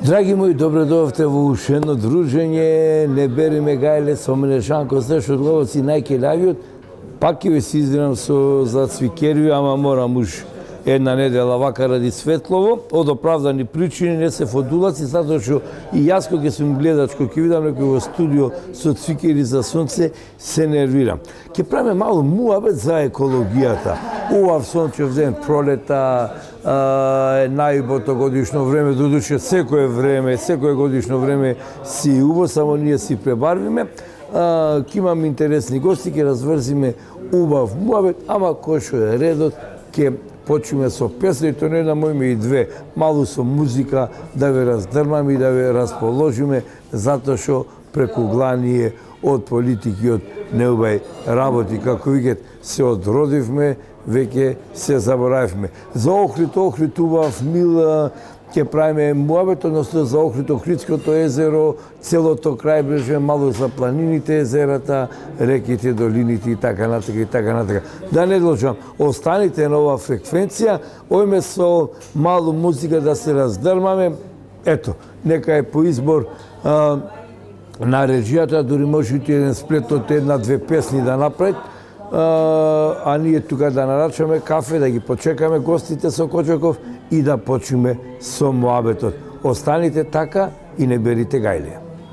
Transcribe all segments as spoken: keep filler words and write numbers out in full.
Драги мои, добредовте во уште едно дружење, не бериме гајле со мене Шанко Стеш од Ловоци најкелавиот, пак ќе ве се издрам со за цвикерви, ама морам уж една недела вака ради светлово, од оправдани причини не се фодулаци, затоа што и јас кога ќе сум гледач, кога ќе видам некој во студио со цвикери за сонце, се нервирам. Ќе правиме малку муабет за екологијата. Убав сончев ден, пролета, е најубавото годишно време, додуше секое време, секое годишно време си убаво, само ние си пребарвиме. Ќе имам интересни гости, ќе разврзиме убав муабет, ама кој што е редот, ќе почнеме со песна, и то не една мојме и две, малку со музика, да ве раздрмаме и да ве расположиме, затоа што преку глание од политики, од неубај работи, како викат, се одродивме, веќе се заборавивме. За Охрид, Охрид убав мил, ќе правиме муабет, односно за Охрид, Охридското езеро, целото крајбрежје, мало за планините, езерата, реките, долините и така натака и така натака. Да не должам, останите на оваа фреквенција, ојме со малу музика да се раздрмаме. Ето, нека е по избор а, на режијата, дури можете еден сплет од една-две песни да направит, а, а ние тука да нарачаме кафе, да ги почекаме гостите со Кочоков и да почнеме со муабетот. Останите така и не берите гајле.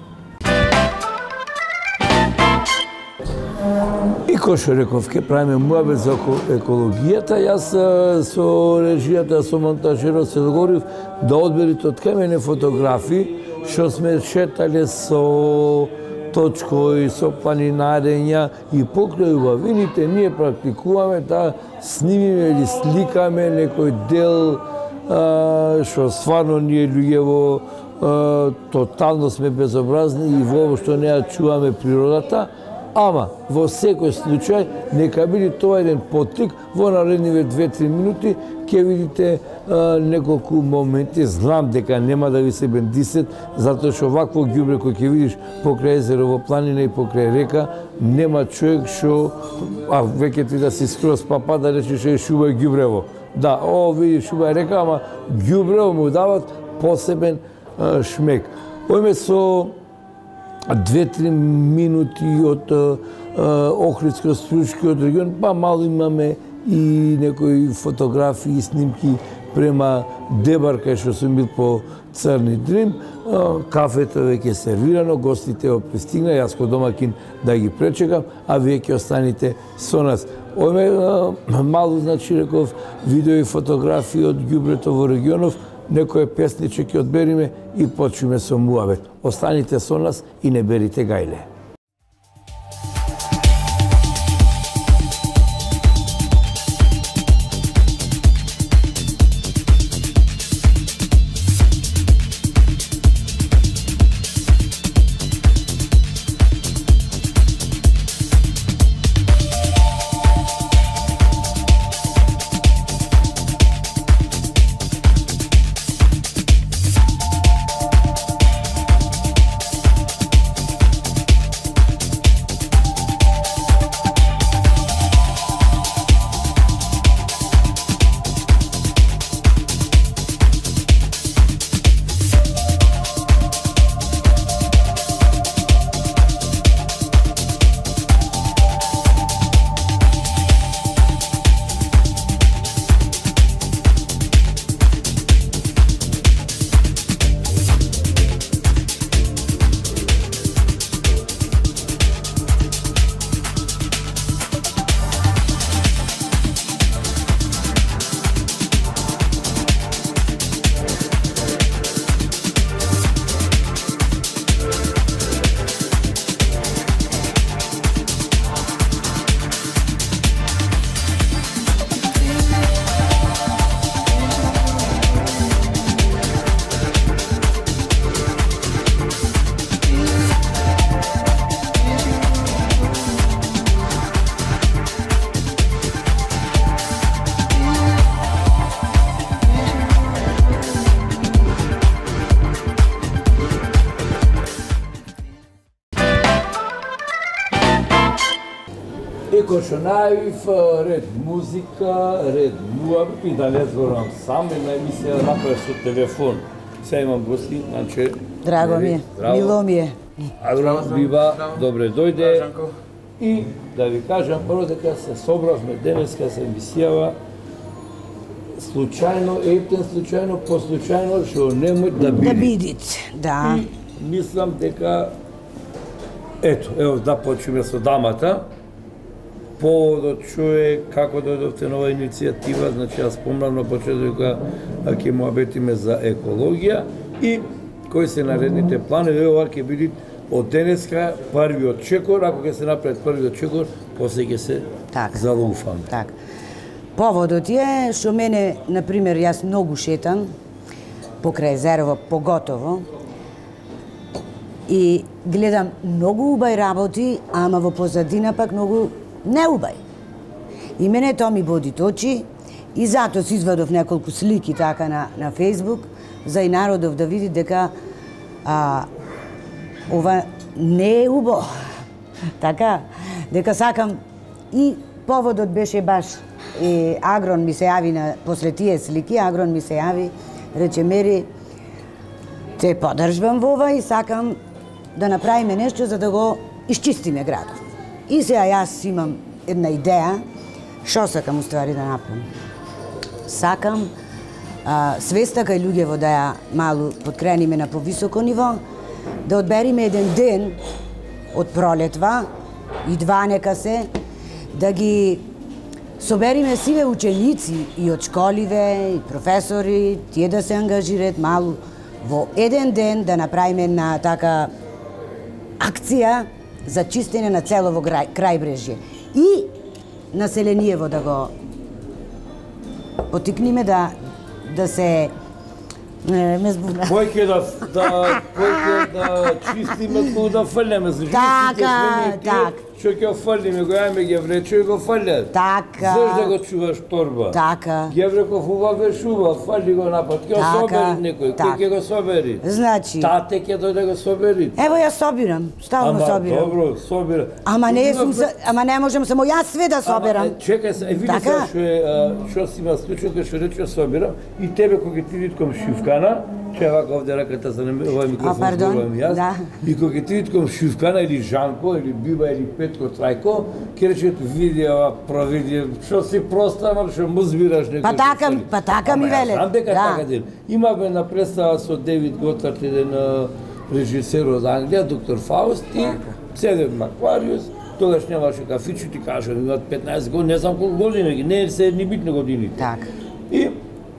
И кој што реков, ќе правиме муабет за екологијата, јас со режијата, со монтажерот се договорив да одберите од кај мене фотографии што сме шетале со точкои, со планинарења и покрај убавините ние практикуваме да снимиме или сликаме некој дел што стварно ние луѓево тотално сме безобразни и воопшто не ја чуваме природата, ама во секој случај нека биде тоа еден поттик, во наредниве две-три минути ќе видите а, неколку моменти, знам дека нема да ви се бендисет, затоа што вакво ѓубре кој ќе видиш покрај езеро во планина и покрај река, нема човек што, а веќе ти да си скроз папа да речеш е шуба е ѓубрево. Да, о, види шуба е река, ама ѓубрево му дават посебен а, шмек. Ојме со две-три минути од Охридско-Стручкиот регион, па мало имаме и некои фотографии и снимки према Дебар, кај што сум бил по Црни Дрим. Кафето веќе е сервирано, гостите пристигна, јас ко домакин да ги пречекам, а вие ќе останете со нас. Ојме малу, значи, реков, видео и фотографии од ѓубрето во регионов, некој песниче ќе одбериме и почнеме со муабет. Останите со нас и не берите гајле. Кој што најавив, ред музика, ред муабет и да не зборам сам, една емисија направи со телефон. Сега имам гости, Анче. Драго ми е, мило ми е. Агрон Бива, добре дојде. И да ви кажам, прво дека се собравме денеска се емисијава случајно, ептен случајно, по случајно, што немој да бидит. Да бидит, да. И мислам дека, ето, ево да почнеме со дамата. Поводот чуе како дојдовте на оваа иницијатива, значи јас спомнам на почеток дека ќе му абетиме за екологија и кои се наредните планови, ова ќе биде од денеска првиот чекор, ако ќе се направи првиот чекор, после ќе се залуфаме. Так. Поводот е што мене, например, јас многу шетам покрај езерово, поготово, и гледам многу убави работи, ама во позадина пак многу неубај. И мене тоа ми бодит очи и затоа си извадов неколку слики така на, на Фейсбук за и народов да види дека а, ова не е убаво. Така, дека сакам и поводот беше баш и Агрон ми се јави на после тие слики, Агрон ми се јави, рече Мери, те поддржувам во ова и сакам да направиме нешто за да го исчистиме градот. И сега јас имам една идеја, што сакам уствари да направам. Сакам а, свеста кај луѓево да ја малу подкрениме на повисоко ниво, да одбериме еден ден од пролетва и два нека се, да ги собериме сиве ученици и од школиве, и професори, тие да се ангажираат малу во еден ден да направиме една така акција за чистење на целово крајбрежје. И населението да го потикниме да да се не ме збуна. Кој ќе да да кој ќе да чистиме, кога да фрлеме, зашто така, така. Што ќе фрлиме, го јаме ги врече и го фрлят. Така. Зашто да го чуваш торба? Така. Ги реков убаве шуба, фрли го напад, ќе го собери некој, кој ќе го собери? Значи. Тате ќе дојде го собери. Ево ја собирам, стално ама, собирам. Добро, собира. Ама не сум, ама не можам само јас све да собирам. Ама, чекај се, види така? се што што си има случај кога што рече собирам и тебе кога ти видком шивкана, че вака овде раката за овој микрофон зборувам јас. Да. И кога ти видком шивкана или Жанко или Биба или Петко Трајко, ќе речат види ова, провиди, што си проста, ама што му збираш некој. Па така, па така ми веле. Знам дека така ден. Имаме на представа со Девид Готард, еден режисер од Англија, доктор Фауст, и седем на Аквариус, тогаш немаше кафичи, ти кажам, имат петнаесет години, не знам колку години, не се ни битни годините. Така. И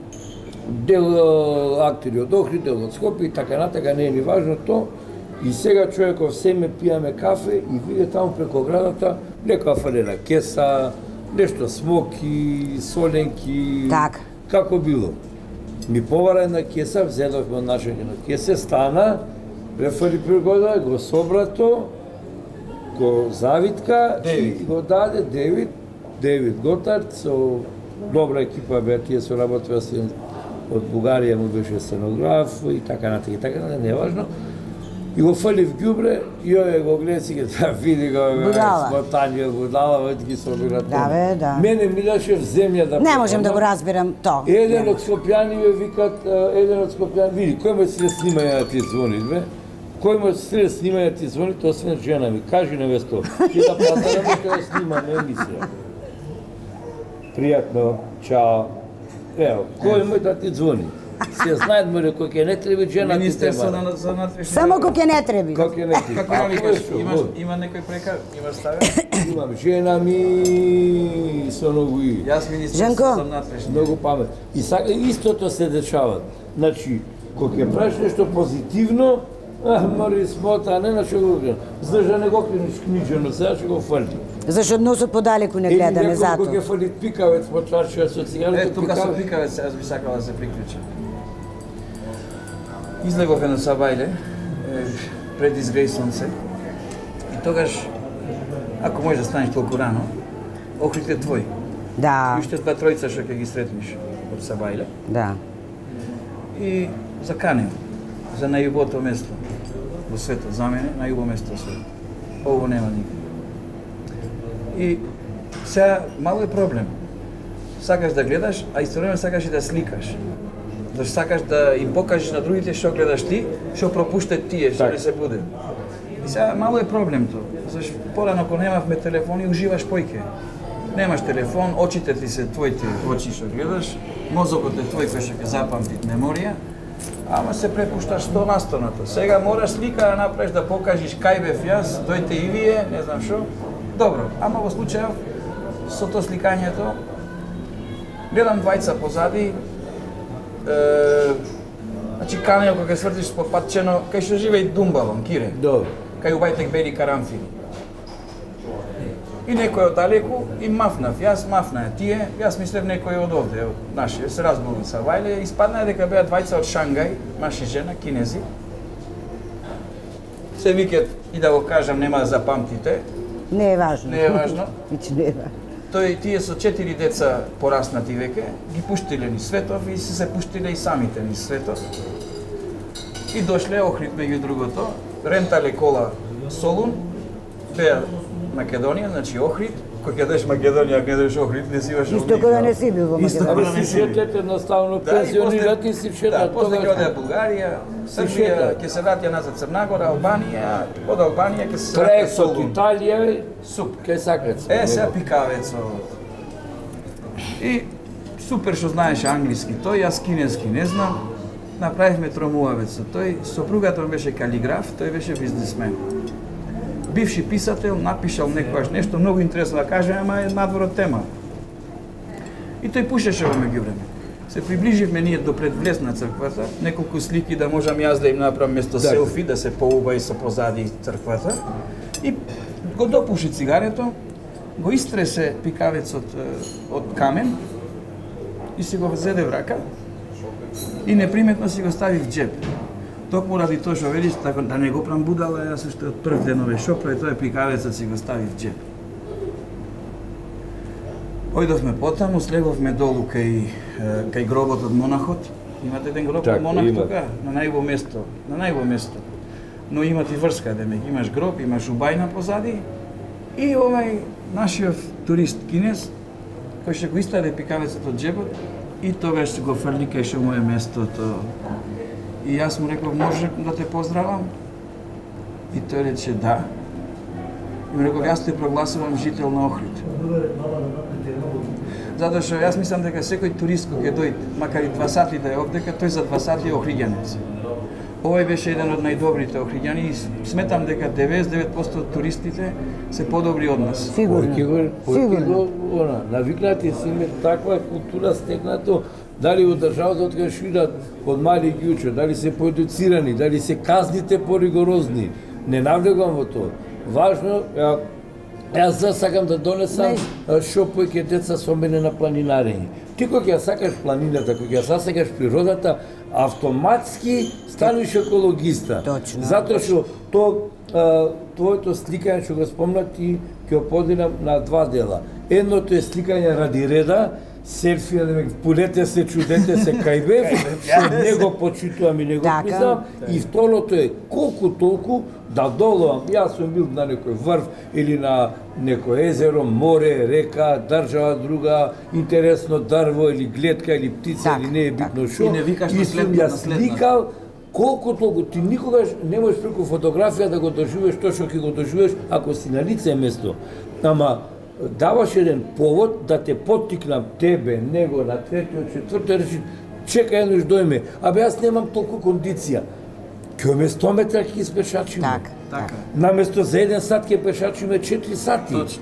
дел актери од Охрид, дел од Скопје и така натака, не е ни важно то. И сега човеков семе пијаме кафе и виде таму преко градата нека фалена кеса, нешто смоки, соленки, так. Како било. Ми повара една кеса, взедовме од нашата кеса, стана, префали пригода, го собрато, го завитка и го даде Девид, Девид Готард, со добра екипа беа, тие со работеа од Бугарија, му беше сценограф и така натака, и така натака, не е важно. И го фали в ѓубре, и овој го гледа си да види го смотање, будала, ги собира тоа. Да, бе, да. Мене милеше в земја да... Не можем да го разберам тоа. Еден од скопјани ме викат, еден од скопјани, види, кој ме се снимање да ти звони, бе? Кој ме се снимање да ти звони, тоа освен жена ми. Кажи невесто, ти да пазараме да снима на емисија. Пријатно, чао. Ево, кој ме да ти звони? Се знаат му кој ќе не треби жена ти Министерство на за надвишни. Само кој ќе не треби. Кој ќе не треби. Како ја викаш, имаш има некој прекар, имаш ставија? Имам жена ми со многу и. Јас министерство за надвишни. Многу памет. И сака истото се дешава. Значи, кога ќе правиш нешто позитивно, а мори смота, не на што го гледам. Знаеш да не го кrenиш книжено, сега ќе го фали. Зашто носот подалеку не гледаме зато. Или некој ќе фали пикавец по чаршија со цигарите. Е, тука со пикавец, јас би сакала да се приклучам. Излегов едно сабајле, пред изгреј се, и тогаш, ако можеш да станеш толку рано, Охрид е твој. Да. И уште два тројца што ќе ги сретнеш од сабајле. Да. И заканем за најубото место во светот, за мене најубо место во светот. Ово нема никаде. И сега малку е проблем. Сакаш да гледаш, а историја сакаш и да сликаш. Зашто сакаш да им покажеш на другите што гледаш ти, што пропуштат тие, што не се буде. И сега мало е проблем тоа. Зашто порано кога немавме телефони, уживаш појке. Немаш телефон, очите ти се твоите очи што гледаш, мозокот е твој кој што ќе запамти меморија, ама се препушташ сто на сто на тоа. Сега мораш слика да направиш да покажеш кај бев јас, дојте и вие, не знам што. Добро, ама во случајов со тоа сликањето гледам двајца позади, е, значи канео кога ќе свртиш по патчено, кај што живее Думбалон, Кире. Добро. Кај убајтек бели карамфини. И некој од далеку и мафнав, јас мафна тие, јас мислев некој од овде, од наши, се разболни са вајле, испадна дека беа двајца од Шангај, маж и жена, кинези. Се викат, и да го кажам, нема да запамтите. Не е важно. Не е важно. Веќе не е важно. Тој тие со четири деца пораснати веќе, ги пуштиле ни светов и се се пуштиле и самите ни светов. И дошле Охрид меѓу другото, рентале кола Солун, беа Македонија, значи Охрид, кој ќе деш Македонија, ако не деш Охрид, не си имаш Охрид. Исто кога не си бил во Исто Македонија. кога Абе не си си бил. шетат едноставно Да, пензионират и си шетат. Да, после ќе тогаш. оде Бугарија, Србија, шетат. ќе се вратија назад Црна Гора, Албанија, од Албанија ќе се Траек вратија од Солун. Италија, Супер. кај сакат се. Е, сега пикавецот. И супер што знаеше англиски тој, јас кинески не знам. Направивме тромуавец со тој. Сопругата му беше калиграф, тој беше бизнисмен. Бивши писател, напишал некојаш нешто многу интересно да каже, ама е надвор од тема. И тој пушеше во меѓувреме. Се приближивме ние до пред влез на црквата, неколку слики да можам јас да им направам место Да. селфи, да се поубави со позади црквата. И го допуши цигарето, го истресе пикавецот е, од камен и си го зеде в рака и неприметно си го стави в джеб. Токму ради тоа што велиш, така да не го прам будала, јас уште од прв денове шо прави тоа пикавецот си го стави в джеб. Ојдовме потаму, слеговме долу кај е, кај гробот од монахот. Имате еден гроб Так, од монах има. тука, на најво место, на најво место. Но имате и врска, демек, имаш гроб, имаш убајна позади и овај нашиот турист кинез кој ќе го истаде пикавецот од джебот и тогаш го фрли кај што му е местото. И јас му реков, може да те поздравам? И тој рече да. И му реков, јас те прогласувам жител на Охрид. Затоа што јас мислам дека секој турист кој ќе дојде, макар и два сати да е овдека, тој за два сати е охриѓанец. Овој беше еден од најдобрите охриѓани и сметам дека деветдесет и девет проценти од туристите се подобри од нас. Сигурно. Појки го, појки Сигурно. го, она, навикнати си име таква култура стекнато, дали од државата од кај шидат од мали ги учат, дали се поедуцирани, дали се казните поригорозни. Не навлегувам во тоа. Важно, ја, јас за сакам да донесам а, што појќе деца со мене на планинарење. Ти кога ќе ја сакаш планината, кога ќе ја сакаш природата, автоматски станеш екологиста. Точно. Затоа што то а, твоето сликање што го спомнат и ќе поделам на два дела. Едното е сликање ради реда, селфи, да полете се, чудете се кај бев, што не го почитувам и не го Така. признавам. И второто е колку толку да доловам. Јас сум бил на некој врв или на некој езеро, море, река, држава друга, интересно дрво или гледка или птица Така, или не е битно што. И не викаш И на сум следна- ја на следна. сликал колку толку. Ти никогаш не можеш преку фотографија да го доживееш тоа што ќе го доживееш ако си на лице место. Ама даваш еден повод да те поттикнам тебе, него, на третиот, четвртиот, речи, чекај еднош дојме. Абе јас немам толку кондиција. Ќе ме сто метра ќе испешачиме. Така. Така. Наместо за еден сат ќе пешачиме четири сати. Точно.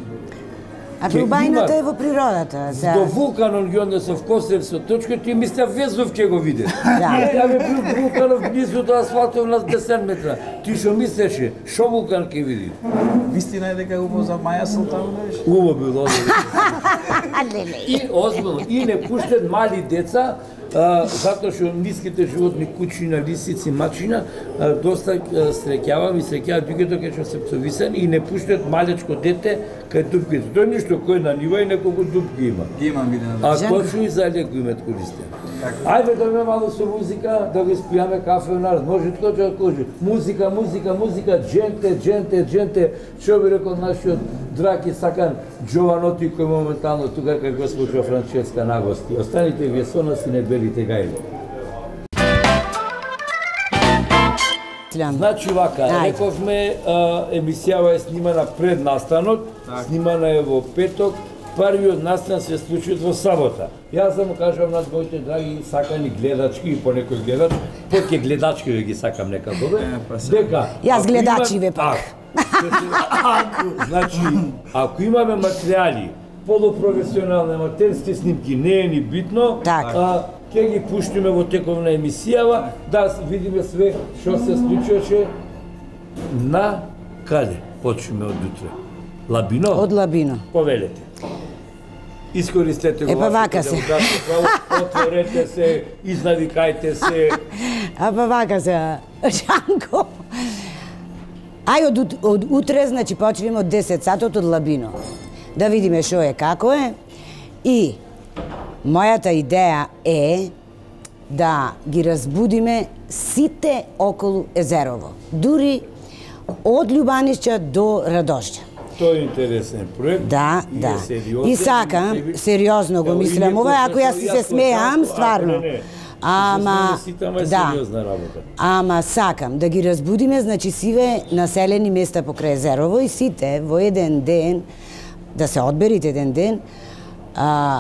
А Ќе убајната има- е во природата. За... До вулканот ги однесов Косев со точка, ти мисля Везов ќе го види. Да. Ја бе бил вулканов близу до асфалтов на десет метра. Ти што мислеше, шо вулкан ќе види? Вистина е дека убаво за Маја Султанович. Убаво било. Леле. И озбилно, и не пуштат мали деца, а, затоа што ниските животни, кучина, лисици, мачина, а, доста а, среќавам и среќавам дигето кај што се псовисани и не пуштат малечко дете кај дупките. Тој ништо кој на нива и неколку дупки има. Ги имам видено. А Женка. точно и за леко имат користен. Ајде да ме мало со музика, да го испијаме кафе у нас. Може тоа да каже. Музика, музика, музика, дженте, дженте, дженте. Што би рекол нашиот драг и сакан Джованоти кој моментално тука кај госпожа Франческа нагости. Останите вие со нас и не белите гајле. фаќлам. Значи вака, Ајде. рековме, а, емисијава е снимана пред настанот, снимана е во петок, првиот настан се случи во сабота. Јас да му кажам на моите драги сакани гледачки и по некој гледач, поќе гледачки да ги сакам некако бе, дека... Јас ако гледачиве има- пак. А, значи, ако имаме материјали, полупрофесионални аматерски снимки, не е ни битно, Така. а, ќе ги пуштиме во теков на емисијава, да видиме све што се случуваше на каде. Почнеме од утре. Лабино? Од Лабино. Повелете. Искористете го Е, па вака се. демократско право, отворете се, изнавикајте се. А па вака се, Жанко. Ај од, ут- од утре, значи почнеме од десет сатот од Лабино. Да видиме што е, како е. И мојата идеја е да ги разбудиме сите околу езерово. Дури од Љубанишќа до Радошќа. Тоа е интересен проект. Да, и е да. сериозен, И сакам, и- сериозно го Ево, и мислам некој ова, ако јас си се јас смеам, ако- стварно. не, не. Ама, Се смееме сите, ама е да. сериозна работа. Ама сакам да ги разбудиме, значи сиве населени места покрај езерово и сите во еден ден, да се одберите еден ден, а,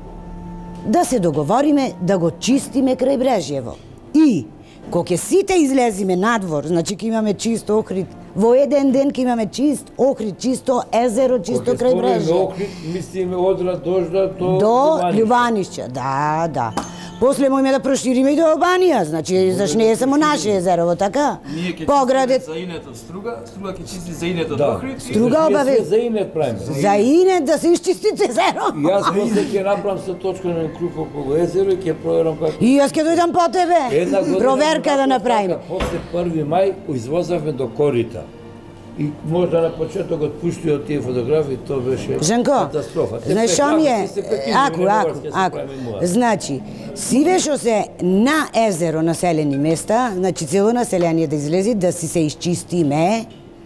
да се договориме да го чистиме крај Брежјево. И, кога ќе сите излезиме надвор, значи ќе имаме чист Охрид, во еден ден ќе имаме чист Охрид, чисто езеро, чисто крај Брежјево. Охрид, мислиме од Радожда до, До Љубаница. Љубанишќа, да, да. После можеме да прошириме и до Албанија, значи заш не е само наше езерово, така? Ние ќе Поградет чистиме за инет од Струга, Струга ќе чисти за инет од Да. Охрид. и- Струга Ние обавез- све за инет правиме. за инет да се исчистите езеро. И јас после ќе направам со точка на круг околу езеро и ќе проверам како. И јас ќе дојдам по тебе. Една година Проверка да направиме. така, После први мај извозавме до Корита. И можда на почетокот пуштио тие фотографии, тоа беше Жанко, катастрофа. Те знаеш што ми е? се прекинуваме, Аку, не аку, мораш ќе се аку. правиме муа. Значи, сиве што се на езеро населени места, значи цело население да излези, да си се исчистиме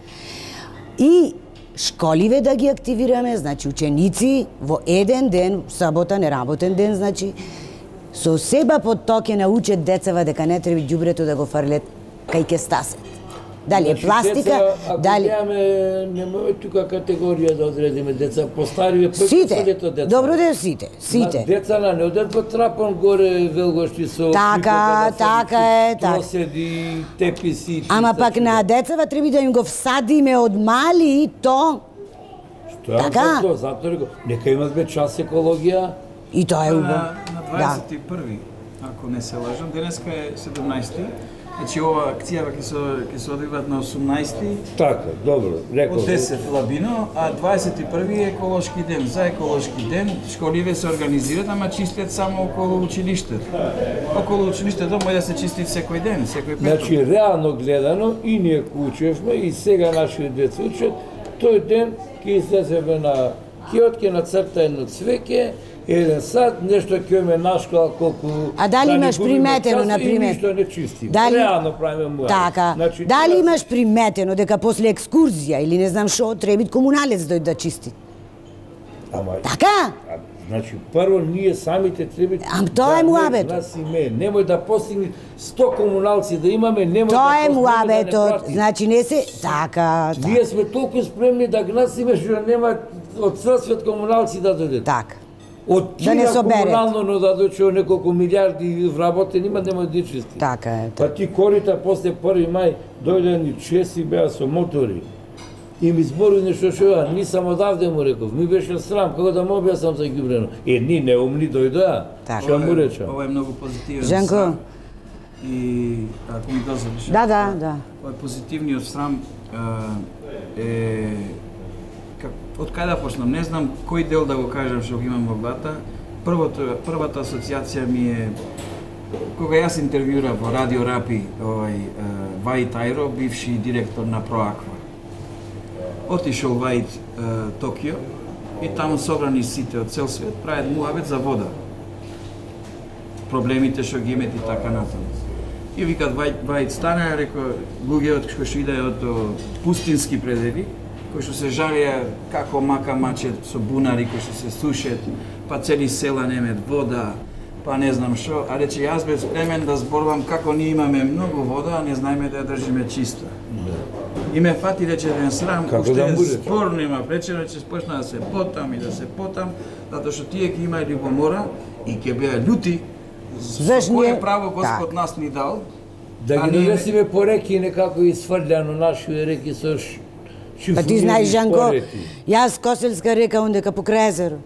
и школиве да ги активираме, значи ученици во еден ден, сабота, неработен ден, значи, со себе под тоа ќе научат децава дека не треба ѓубрето да го фрлет кај ке стасет. Дали е Значи, пластика, деца, ако дали... немаме, немаме тука категорија да одредиме деца, постариве прво Сите, дето деца. добро да сите, На сите. деца на не одат по трапон горе велгошти со Така, припока да така се е, така. Проседи, теписи, Ама чиста, пак на децава треба да им го всадиме од мали и то, Што е така? тоа, затоа реков, нека имат бе час екологија. и тоа е убаво. На, на Да. дваесет и први, ако не се лажам, денеска е седумнаесети. Значи ова акцијава ќе се ќе се одвиват на осумнаесети Така, добро, реков. од десет Лабино, а дваесет и први е еколошки ден. За еколошки ден школиве се организираат, ама чистят само околу училиштето. Околу училиштето може да се чисти секој ден, секој петок. Значи, реално гледано, и ние учевме, и сега нашите деца учат, тој ден ќе излеземе на киот, ќе нацрта едно цвеќе, еден сат, нешто ќе ме нашкола колку... А дали да не имаш губиме приметено, час, например? И ништо не чистим. Дали- Реално правиме муа. Така, Значи, дали тоа- имаш приметено дека после екскурзија или не знам што, треба бит комуналец дојде да чисти? Ама, Така? а, значи, прво ние самите треба... Ам тоа е муабетот. Нас име, немој да постигне сто комуналци да имаме, немој Тоа да е постигне да не муабетот, плати. значи не се... Така, така. Ние сме толку спремни да гнасиме што нема од цел свет комуналци да дојдат. Така. Од Да не Кина соберет. комунално но да дојде неколку милиарди вработени има нема да чисти. Така е. Па ти Корита после први мај дојде ни чеси беа со мотори. И ми збори нешто што ја, нисам одавде му реков, ми беше срам, како да му објаснам за ѓубрено. Е, ни неумни дојдоа, Така. што му речам. Ова е многу позитивен Жанко. срам. И ако ми дозволиш. Да, да, да. Ова е позитивниот срам а, е как од кај да почнам, не знам кој дел да го кажам што го имам во главата. Првото првата асоциација ми е кога јас интервјурав во Радио Рапи овај Вајд Тајро, бивши директор на Проаква. Отишол Вајд Токио и таму собрани сите од цел свет прават муабет за вода. Проблемите што ги имат и така натаму. И викат Вајд, Вајд стана, рекол луѓето кои што идеат од пустински предели, кои што се жалија како мака мачет со бунари кои што се сушат, па цели села немаат вода, па не знам што, а рече јас бев спремен да зборувам како ние имаме многу вода, а не знаеме да ја држиме чиста. И ме фати рече еден срам, уште спор нема, рече че почна да се потам и да се потам, затоа што тие ќе имаат љубомора и ќе беа љути, за кое право Господ нас ни дал. Да ги донесиме по реки некако изфрљано наши реки со шифрирани. Па ти знаеш, Жанко, јас Коселска река ондека покрај езеро.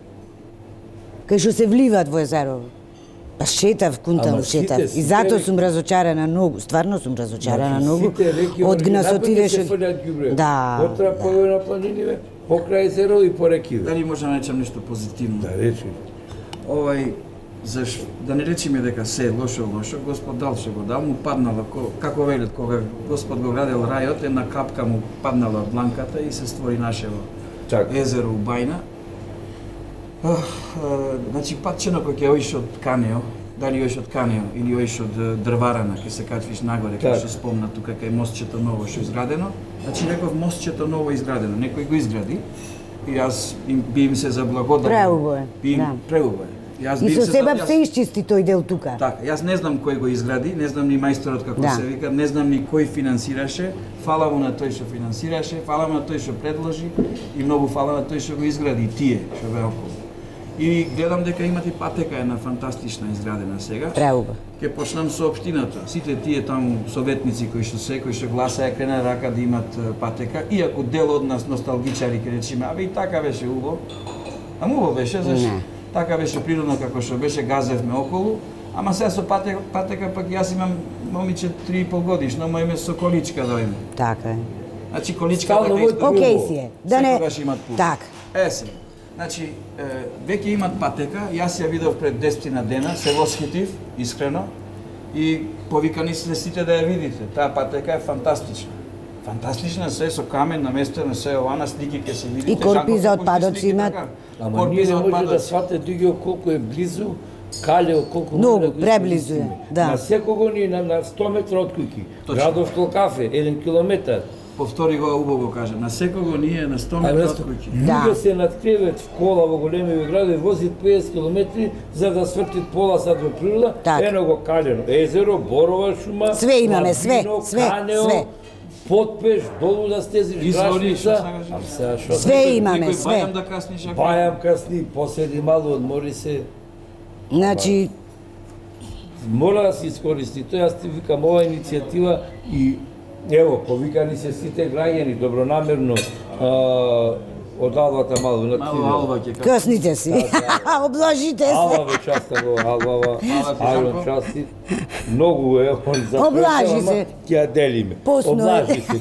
Кај што се вливаат во езерово. Па шетав, кунтам шетав. И затоа сум разочарана многу, стварно сум разочарана многу од гнасотиве што... Да. Потра по на планините, покрај езеро и по реки. Дали можам да речам нешто позитивно? Да, речи. Овај, заш, да не речиме дека се лошо лошо, Господ дал што го дал, му паднала, како велат, кога Господ го градел рајот, една капка му паднала од дланката и се створи нашево езеро у Бајна. Uh, uh, значи патчено кој ќе оиш од Канео, дали оиш од Канео или оиш од Дрварана, ќе се качвиш нагоре, кај што спомна тука кај мостчето ново што изградено. Значи реков мостчето ново изградено, некој го изгради и јас им, би им се заблагодарил. Преубо е. Би им да. Преубо е. Јас и со себе се исчисти тој дел тука. Така, јас не знам кој го изгради, не знам ни мајсторот како да. Се вика, не знам ни кој финансираше, фала му на тој што финансираше, фала му на тој што предложи и многу фала на тој што го изгради и тие што беа околу. И гледам дека имате патека една фантастична изградена сега. Преубо. Ке почнам со општината. Сите тие таму советници кои што се, кои што гласаа крена рака да имат патека, иако дел од нас носталгичари ке речеме, абе и така беше убаво. Ама убаво беше, зашто така беше природно како што беше, газевме околу, ама сега со патека, патека пак јас имам момиче три и пол годишно, ама име со количка да име. Така е. Значи количка така исто. Океј си е. Да не имат пут. Така. Е се. Значи, веќе имат патека, јас ја видов пред десетина дена, се восхитив, искрено, и повикани сте сите да ја видите. Таа патека е фантастична. Фантастична, се со камен наместено, се ова на слики ќе се видите. И корпи за отпадоци имат. Ама ние не може да свате Дуѓо колку е близу, Калео колку многу преблизу е. Да. На секого ни на, на сто метра од куќи. Градов Толкафе, еден километар. Повтори го, убаво кажа, на секого ние на сто метра од куќи. Луѓе се надкреват в кола во големи градови, возит петдесет километри за да свртит пола сат во природа, ено го Калено, езеро, борова шума, све имаме, све, све, Канео, све. Потпеш, долу да стезиш Грашница, све имаме, све. Бајам да касниш, ако... Бајам касни, поседи мало, одмори се. Значи... Мора да се искористи, тоа јас ти викам ова иницијатива и ево, повикани се сите граѓани добронамерно од Алвата мало на Алва ќе кажа. Късните си. Обложите се. Алва ве часта го, Алва, Алва части. Многу е, он за облажи се. Ќе ја делиме. Облажи се.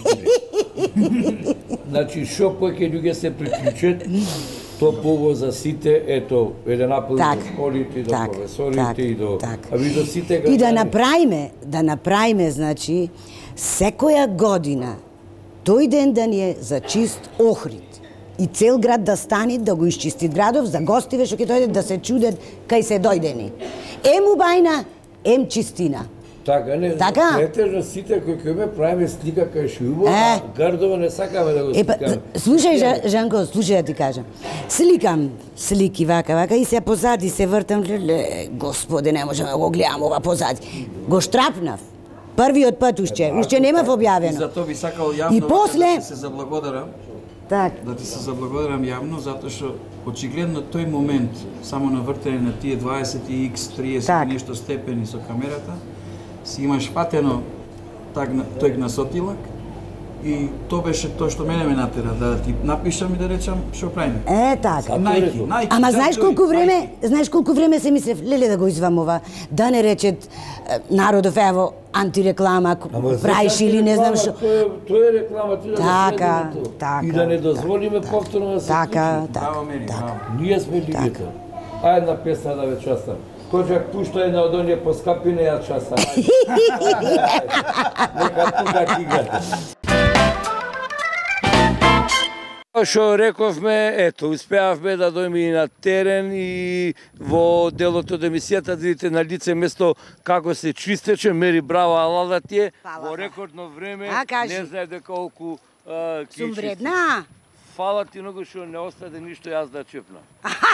Значи, шо поќе луѓе се приклучат, то пого за сите, ето, еден апел до школите, до професорите и до... А ви до сите граѓани. И да направиме, да направиме, значи, секоја година, тој ден да ни е за чист Охрид. И цел град да стани, да го исчистит градов, за гостиве што ќе дојдат да се чудат кај се дојдени. Ем убајна, ем чистина. Така, не, така? Претежно сите кои ќе ме правиме слика кај Шујбо, а гардово не сакаме да го сликаме. Е, слушај, Жанко, слушај да ти кажам. Сликам слики вака, вака и се позади се вртам, леле, господи, не можам да го гледам ова позади. Го штрапнав. Првиот пат уште, уште немав објавено. И затоа би сакал јавно и после... да се заблагодарам. Так. Да ти се заблагодарам јавно, затоа што очигледно тој момент, само на вртење на тие дваесет икс, триесет так. И нешто степени со камерата, си имаш фатено тој гнасотилак и тоа беше тоа што мене ме натера да ти напишам и да речам што правиме. Е, така. Најки, најки. Ама знаеш колку време, знаеш колку време се мислев, леле да го извам ова, да не речет народов ево антиреклама, правиш или не знам што. Тоа е реклама, ти да така, така, и да не дозволиме повторно да се така, случи. така, Браво, Мери, браво. Ние сме лигите. А една песна да ве частам. Којак пушта една од оние поскапине, ја часа. Нека тука тигате. Што рековме, ето, успеавме да дојме и на терен и во делот од емисијата, да видите на лице место како се чистече, Мери, браво, алала ти е, во рекордно време, не знае дека колку сум вредна. фала ти многу што не остаде ништо јас да чепнам.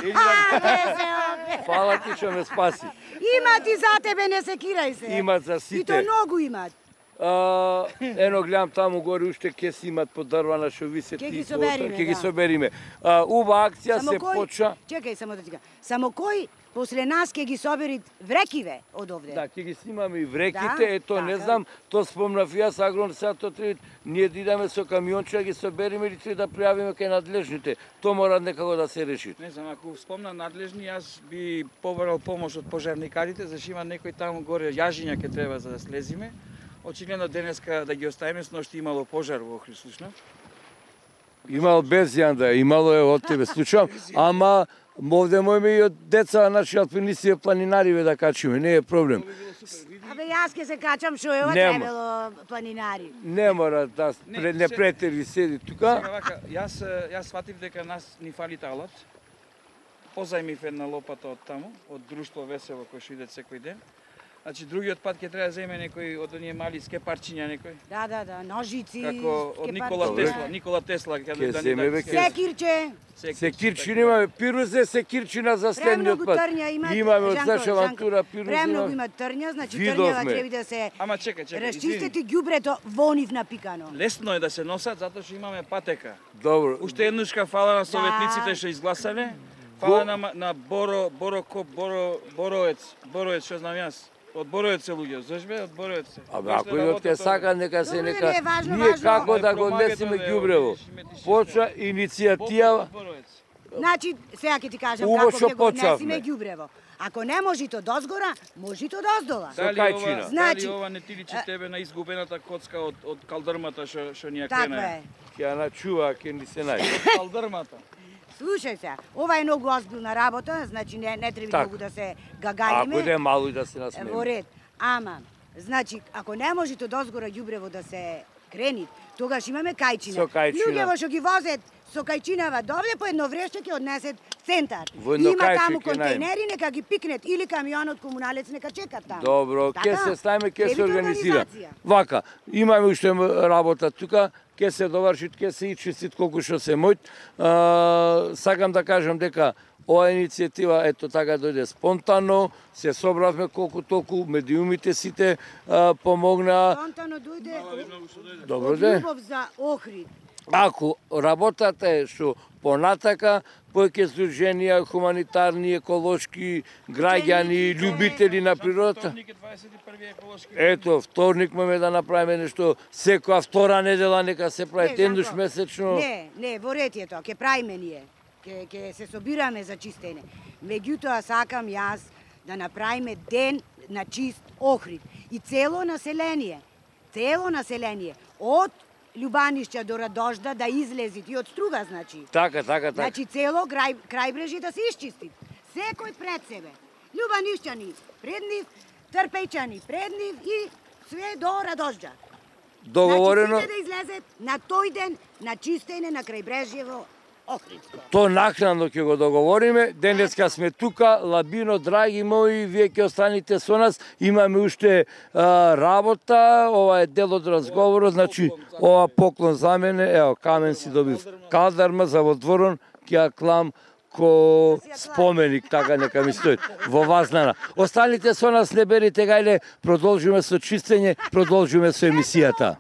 Има Фала ти што ме спаси. и за тебе, не секирај се. Имат за И то сите. многу имат. А, ено гледам таму горе уште кеси имат подарвана што висет. Ќе ги и собериме, Ќе ги да. собериме. А, ува акција Само се кој- почна. Чекај само да ти кажам. Само кој после нас ќе ги собери врекиве од овде? Да, ќе ги снимаме и вреките, Да, ето не така. знам, то спомнав јас, агрон сега то треба ние да идеме со камионче, ги собериме или треба да пријавиме кај надлежните. То мора некако да се реши. Не знам, ако спомна надлежни, јас би побарал помош од пожарникарите, зашто има некој таму горе јажиња ќе треба за да слезиме. Очигледно денеска да ги оставиме, сношти имало пожар во Охрид, слушна. Имал без јанда, имало е од тебе, случам, ама овде можеме и од деца, наши алпинисти и планинари да качиме, не е проблем. Абе јас ќе се качам што е ова Нема. требало планинари. Не мора да Не, не, не се- претери седи Сега тука. вака, јас јас сватив дека нас ни фали талат. Позајмив една лопата од таму, од друштво Весело кој што иде секој ден. Значи другиот пат ќе треба да земе некој од оние мали скепарчиња некој. Да, да, да, ножици, Како од Никола скепарчиња, Тесла, Никола Тесла ќе Ќе да земе, бе, ќе- секирче. Секирчина имаме, пирузе секирчина за следниот Премногу пат. трња имат. Имаме од Жанко, наша Жанко, авантура пирузе. Премногу имаме. имат трња, значи Видовме. трњава треба да се Ама чекај, чекај, расчистите извини. ѓубрето во нив напикано. Лесно е да се носат затоа што имаме патека. Добро. Уште еднушка фала на советниците што изгласале. Фала на ма- на Боро Боро Коп Боро Бороец, Бороец што знам јас. Од Бороец се луѓе, знаеш бе, од Бороец се. Абе, ако идот ке сака, нека се Добре, нека... не е важно, Ние важно. како Не да го промагате, однесеме бе, ѓубрево. видиш, ме ти Почва иницијатива. Значи, сега ќе ти кажам Уво како што ќе го однесиме почавме. ѓубрево. Ако не може то дозгора, може то доздола. Со Дали кајчина. ова, Значи, дали ова не ти личи тебе на изгубената коцка од од калдрмата што што ни ја Така крена? е. Ќе ја начува, ќе ни се најде. Калдрмата. Слушај се, ова е многу озбилна работа, значи не, не треба Така. многу да се Ако гагајиме. да е мало и да се Во насмееме. ред. Ама, значи, ако не може то дозгора ѓубрево да се крени, тогаш имаме кајчина. Со кајчина. Луѓево што ги возат со кајчинава довде по едно вреште ќе однесет центар. Во едно Има кајче таму ќе најме. контейнери, нека ги пикнет или камионот комуналец нека чекат таму. Добро, ќе Така? се ставиме, ќе се Треба организира. организација. Вака, имаме уште работа тука, ќе се довршит, ќе се ичистит колку што се мојт. А, сакам да кажам дека ова иницијатива ето така дојде спонтано, се собравме колку толку, медиумите сите а, помогнаа. Спонтано дојде Добро од де. љубов за Охрид. Ако работата е што понатака, повеќе здруженија, хуманитарни, еколошки, граѓани, Учениците. љубители на природата. Вторник е дваесет и први еколошки. Ето, вторник можеме да направиме нешто, секоја втора недела нека се прави, Не, еднаш Жанко, месечно. Не, не, во ред е тоа, ќе правиме ние. Ќе ќе се собираме за чистење. Меѓутоа сакам јас да направиме ден на чист Охрид и цело население. Цело население од Љубанишќа до Радожда да излези и од Струга, значи. Така, така, така. Значи цело крај, крајбрежје да се исчисти. Секој пред себе. Љубанишќани пред нив, Трпејчани пред нив и све до Радожда. Договорено, Значи, сите да излезет на тој ден на чистење на крајбрежјево Охридско. то накнадно ќе го договориме. Денеска сме тука, Лабино, драги мои, вие ќе останете со нас. Имаме уште а, работа, ова е дел од разговорот, значи ова поклон за мене, ево, камен си добив. Калдарма за во дворон, ќе ја клам ко споменик, така нека ми стои, во Вазнана. Останите со нас, не берите гајле, продолжиме со чистење, продолжиме со емисијата.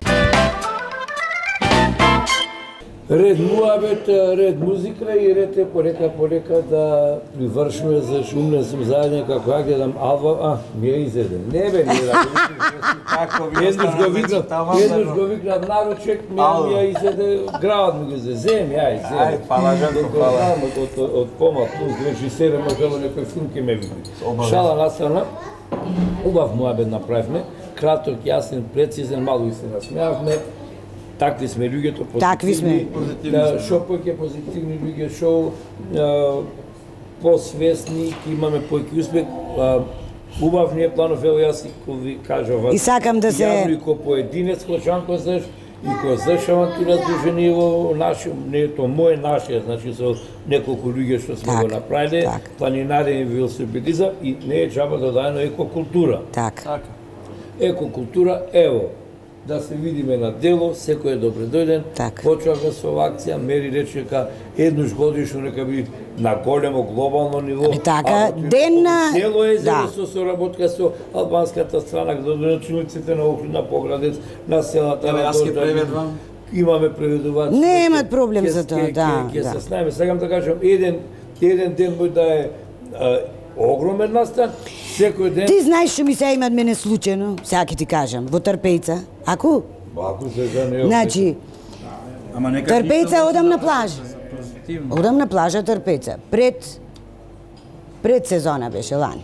Ред муабет, ред музика и ред е полека полека да привршиме, за шумне сум заедно како ја гледам алба, а, ми е изеден. Не бе, не да. Како ви Еднаш го викнав, таман, еднаш да го викнав наручек, ми Ало. ми ја изеде, грават ми го зе, зем, јај, зем. Ај, фала, Жанко, Дека фала. знам од, од, од кома плюс режисера, можело некој филм ке ме види. Обавез. Шала настрана, убав муабет направивме, краток, јасен, прецизен, мало и се насмеавме. Такви сме луѓето, позитивни. Такви сме. Да, шо повеќе позитивни луѓе, шо а, посвесни, ќе имаме повеќе успех. А, убав ни е планов, ево јас и ко ви кажав, И сакам да се- јавно и ко поединец, ко Жанко знаеш, и ко знаеш авантура дружени во наше, не е то моје наше, значи со неколку луѓе што сме Так, го направиле, так. планинарен велосипедизам и не е џаба додадено екокултура. Така. Екокултура, ево, да се видиме на дело, секој е добре дојден. Така. Почнавме со оваа акција, Мери рече дека еднош годишно нека биде на големо глобално ниво. Ами така, ден на- Цело е за да. со соработка со албанската страна, градоначалниците на Охрид, на Поградец, на селата. Еве, на јас ќе Дожда. преведувам. Имаме преведувачи. Немат проблем Ќе- за тоа, ќе- да, ќе- Ќе да. се снајме. Сакам да кажам, еден еден ден може да е а, огромен настан, секој ден. Ти знаеш што ми се имат мене случајно, сега ќе ти кажам, во Трпејца, ако? Ако се за не Значи, Ама нека Трпејца одам на плажа. Позитивно. Одам на плажа Трпејца, пред пред сезона беше лани.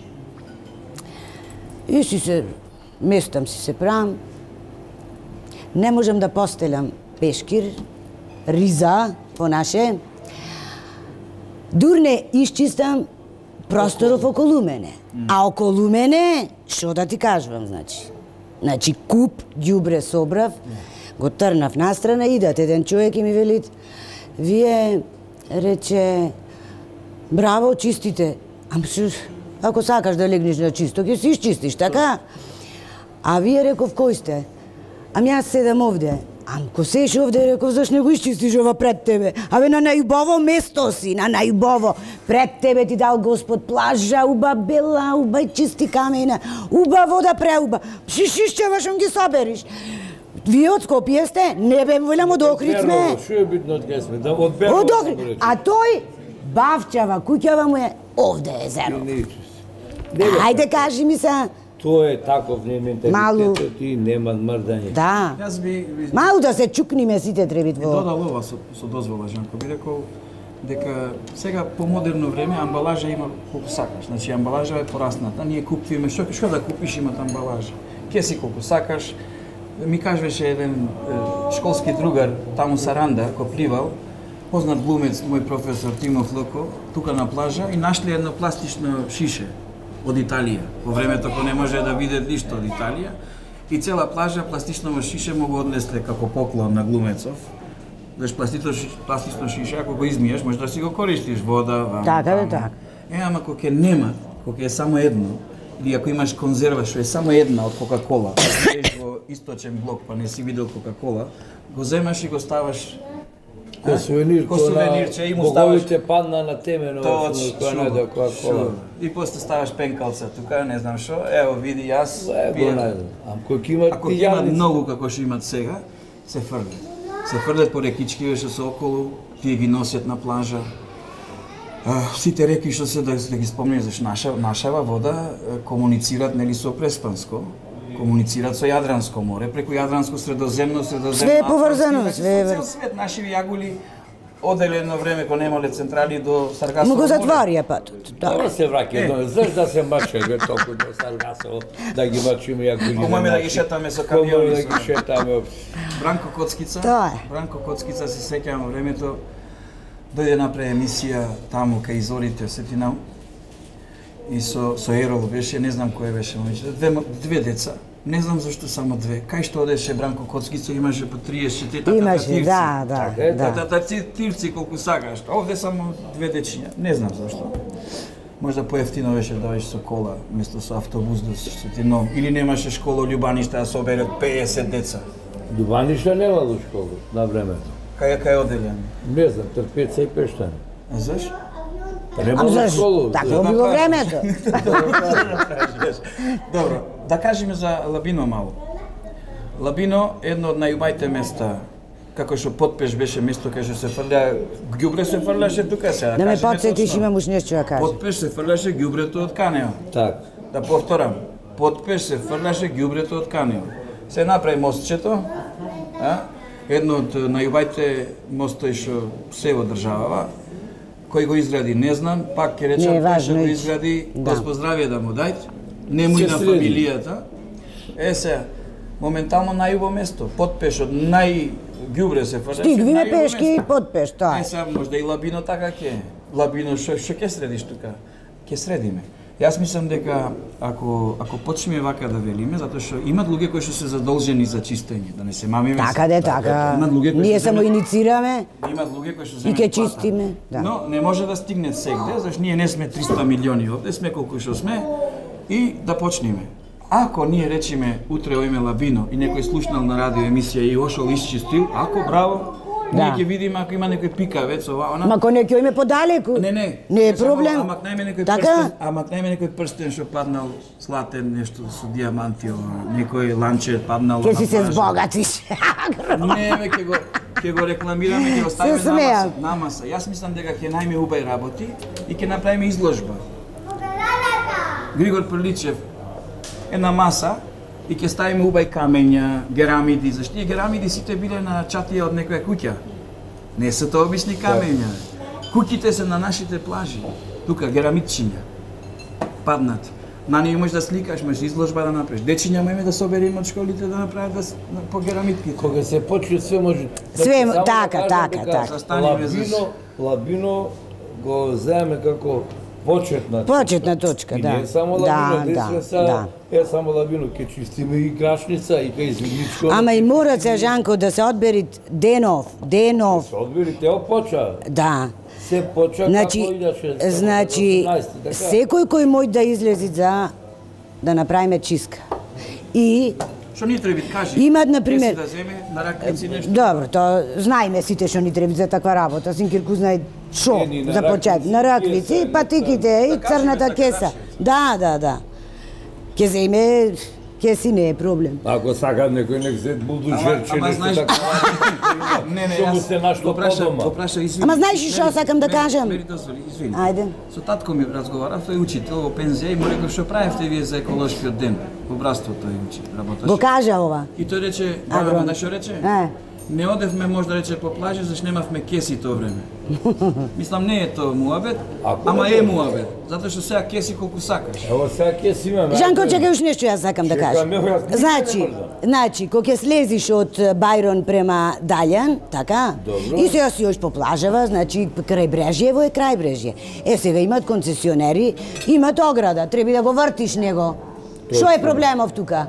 И си се местам си се правам. Не можам да постелам пешкир, риза по наше. Дур не исчистам просторов околу мене. А околу мене, што да ти кажувам, значи? Значи, куп, ѓубре собрав, го трнав настрана, идат еден човек и ми вели, вие, рече, браво, чистите. Ама што, ако сакаш да легнеш на чисто, ќе си изчистиш, така? А вие, реков, кој сте? Ами јас седам овде. Ам, ко сеш овде, реков, заш не го изчистиш ова пред тебе? Абе, на најубаво место си, на најубаво. Пред тебе ти дал Господ плажа, уба бела, уба и чисти камена, уба вода преуба. Шишишчеваш, ги собериш. Вие од Скопје сте? Не бе, велам од Охрид сме. Што е битно од кај сме? Да од Берово. Од Охрид. А тој, бавчава, куќава му е, овде е зеро. Ајде, кажи ми се. Тоа е таков не Малу. менталитетот и нема мрдање. Да. Јас би, би Малу да се чукниме сите требит би во... додал ова со, со дозвола, Жанко, би рекол дека сега по модерно време амбалажа има колку сакаш. Значи амбалажа е порасната. Ние купуваме што што да купиш имат амбалажа. Ке си колку сакаш. Ми кажеше еден е, школски другар таму Саранда, кој пливал, познат глумец, мој професор Тимов Луко, тука на плажа и нашли едно пластично шише од Италија. Во времето кога не може да виде ништо од Италија и цела плажа пластично шише му го однесле како поклон на глумецов. Знаеш, пластично, пластично шише, ако го измиеш, може да си го користиш, вода, вам, Така, бе, таму. така. Е, ама кога ќе нема, кога е само едно, или ако имаш конзерва што е само една од Кока-кола, бидеш во источен блок, па не си видел Кока-кола, го земаш и го ставаш Ко сувенир, ко сувенирче и му ставаш боговите падна на темено, кој не да која кола. и после ставаш пенкалца тука, не знам што, ево види јас Е, го пијам. најдам. Ам кој ќе имат Ако ќе имат пијаници, многу како што имат сега, се фрлат. Се фрлат по рекички што се околу, тие ги носят на плажа. А, сите реки што се да, да ги спомнеш, зашто наша нашава вода е, комуницираат нели со Преспанско, комуницираат со Јадранско море, преку Јадранско, Средоземно, Средоземно. Све е поврзано, Атлантски, све е значи, со врз- цел свет наши јагули оделено време кога немале централи до Саргасово Му го море. затворија патот. Ова Да. се враќа едно. Заш да се мачеме толку до Саргасово, да ги мачиме јако Помојме да ги шетаме со камиони, да со- ги шетаме. Бранко Коцкица, Тоа е. Бранко Коцкица се сеќавам во времето, дојде направи емисија таму кај Зорите Сетинал и со со Ерол беше, не знам кој беше момичето, две мо- две деца. Не знам зашто само две. Кај што одеше Бранко Коцкица имаше по триесет тета Имаше, да, да, Така е, да. Тата тивци колку сакаш. Овде само две дечиња. Не знам зашто. Можда поевтино беше да одиш со кола место со автобус до Сетинал или немаше школа Љубаниште да се оберат пеесет деца. Дубаништа немало школа на времето. Кај кај оделјани? Не знам, Трпеца и Пештан. А заш? Ама Немало заш, школа. така било времето. Добро, да кажеме за Лабино малку. Лабино е едно од најубавите места, како што Потпеш беше место кај што се фрля, ѓубре се фрляше тука сега. Да ме кажеме подсетиш, точно. имам уш нешто да кажам. Потпеш се фрляше ѓубрето од Канео. Так. Да повторам, Потпеш се фрляше ѓубрето од Канео. Се направи мостчето, а? Едно од најубавите мостови што се во државава. Кој го изгради, не знам, пак ќе Не е речам, кој важно, што го иј. изгради, Да. Господ здравје да му дајте, нему и на Се среди. фамилијата. Е се, моментално најубаво место, Потпеш од нај ѓубре се фрлеше. Стигвиме најубаво пешки и место. подпеш, тоа Е е. сега можда и Лабино така ќе. Лабино што што ќе средиш тука? Ќе средиме. Јас мислам дека ако ако почнеме вака да велиме, затоа што имат луѓе кои што се задолжени за чистење, да не се мамиме. Така де, така. Имат луѓе кои Ние што само земат- иницираме. Имат луѓе кои што И земат ќе плата. чистиме, да. Но не може да стигне сегде, зашто ние не сме триста милиони овде, сме колку што сме и да почнеме. Ако ние речиме утре оиме Лабино и некој слушнал на радио емисија и ошол исчистил, ако браво, ние ќе видиме ако има некој пикавец ова она. Ма ако некој име подалеку. Не, не. Не е проблем. Ама најме некој така? прстен, ама најме некој прстен што паднал златен нешто со диаманти ова, некој ланче паднал. Ке си се збогатиш. Не, бе, ќе го ќе го рекламираме, ќе го ставиме на маса, на маса. Јас мислам дека ќе најме убај работи и ќе направиме изложба. Григор Прличев е на маса и ќе ставиме убај камења, керамиди, зашто тие керамиди сите биле на чатија од некоја куќа. Не се тоа обични камења. Куќите се на нашите плажи. Тука керамидчиња. Паднати. На ние можеш да сликаш, можеш изложба да направиш. Дечиња имаме да собериме од школите да направат да, по керамидките. Кога се почне све може. Све така, така, така. Лабино, Лабино го земе како почетна почетна точка, да. И не само Лабино, да, да, са, да. Е само Лабино, ке чистиме и Грашница, и кај Извигличко. Ама и мора се, Жанко, да се одбери денов, денов. Се одбери, тео поча. Да. Се поча значи, како идаше. Значи, секој кој мој да излези за да направиме чистка. И што ни треба кажи? Имат на пример да земе на раквици нешто. Добро, тоа знаеме сите што ни треба за таква работа. Синкирку знае шо за почет на раквици, патиките и црната кеса. Да, да, да. Ке земе кеси не е проблем. Ако сакат некој нек зет булдужерче, ама знаеш така. Не, не, Што му јас се нашто подома. Праша, извини. Ама знаеш ли што сакам да кажам? Извини. Ајде. Со татко ми разговарав, тој учител во пензија и му реков што правевте вие за еколошкиот ден. Во братството тој учи, работеше. Го кажа ова. И тој рече, баба, знаеш што рече? Е. Не одевме може да рече по плажи, зашто немавме кеси тоа време. Мислам не е тоа муабет, ама е муабет, затоа што сега кеси колку сакаш. Ево сега кеси имаме. Жанко, чекај уште нешто јас сакам да кажам. Значи, значи, кога ќе слезиш од Бајрон према Даљан, така? Добро. И сега си ош по плажава, значи крајбрежјево е крајбрежје. Е сега имат концесионери, имат ограда, треба да го вртиш него. Што е проблемов тука?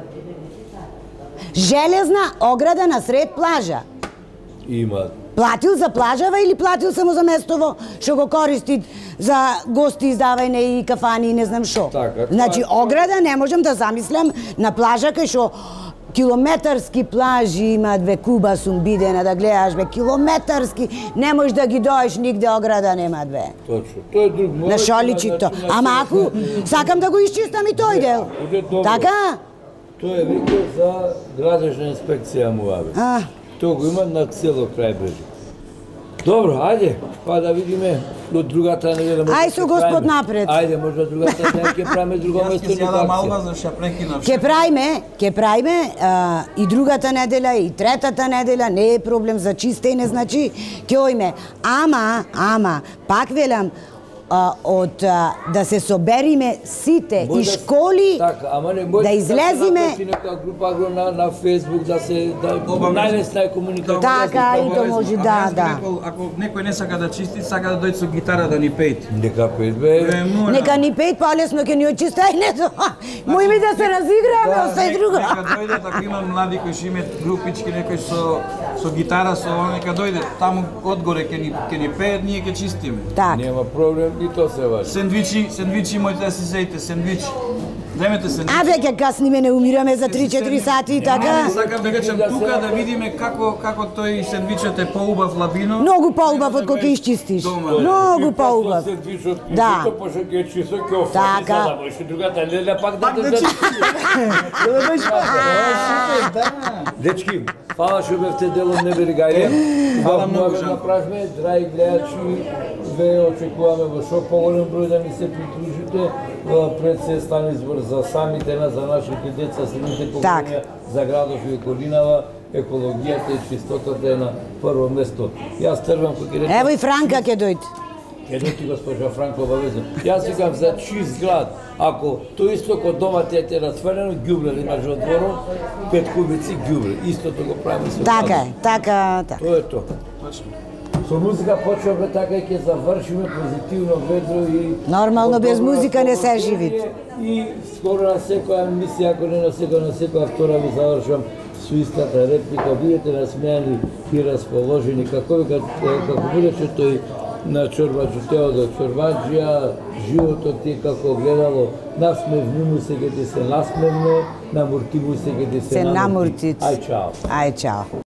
Железна ограда на сред плажа. Има. Платил за плажава или платил само за местово што го користи за гости издавање и кафани и не знам што. Така, Значи тоа- ограда не можам да замислам на плажа кај што километарски плажи имаат, бе, Куба сум бидена да гледаш, бе, километарски, не можеш да ги доеш нигде, ограда немаат, бе. Точно. Тоа е друг момент. На шо личи то? Ама ако сакам да го исчистам и тој дел. Буде добро. Така? Тоа е веќе за градежна инспекција муабе. А, Тоа го има на цело крајбрежје. Добро, ајде, па да видиме од другата неделя. може Ај да со ќе Господ правиме. напред. Ајде, може да другата неделя ќе правиме друго Јас место ќе на сјадам малва акција. за што прекинав. Ке правиме, ке правиме а, и другата неделя, и третата неделя, не е проблем за чистење, значи, ќе ојме. Ама, ама, пак велам, а, од а, да се собериме сите Може и да- школи, така, ама не може да излезиме. Да се нека група го на на Facebook да се да најлесна е комуникација. Така, и то може, да, да. Ако некој не сака да чисти, сака да дојде со гитара да ни пејти. Нека пет бе. Е, мора. Нека ни пејт по-лесно ќе ни очистајнето. Мој ми да се разиграме, остај друго. Нека дојдат, ако има млади кои што имаат групички, некој со со гитара, со ова, нека дојде. Таму одгоре ќе ни ќе ни пеат, ние ќе чистиме. Така. Нема проблем и тоа се важи. Сендвичи, сендвичи можете да си зеите, сендвичи. Земете сендвичи. Абе, ќе касниме, не умираме за три-четири сати и така. Не, сакам да речем тука да видиме како како тој сендвичот е поубав Лабино. Многу поубав од кога ќе изчистиш. Дома. Многу поубав. Да. Да. Пошто ќе чисто ќе офати. Така. За да може другата неделя пак да да. Дечки, фала што бевте дел од Неберигајле. Фала многу, Жанко. Направивме, драги гледачи, ве очекуваме во шо поголем број да ни се придружите пред се стане избор за самите нас, за нашите деца, средните поколенија, за градов и околинава, екологијата и чистотата е на прво место. Јас трбам кога ќе речам. Ево и Франка ќе дојде. Ќе дојде госпожа Франко обавезно. Јас викам за чист град. Ако тоа исто кod дома те е расфрлено, ѓубре имаш во дворот, пет кубици ѓубре. Истото го правиме со Така градот. е, така, така. Тоа е тоа. Со музика почнеме така и ќе завршиме позитивно, ведро и... Нормално, без музика не се живи. И скоро на секоја емисија, ако не на секоја, на секоја втора ви завршам со истата реплика. Бидете насмејани и расположени. Како, како, како бидеше тој на Чорбаджу Теодор Чорбаджија, животот ти како гледало, насмевни му се ќе ти се насмевне, намурти му се ќе ти се Се намуртит. Ај чао. Ај чао.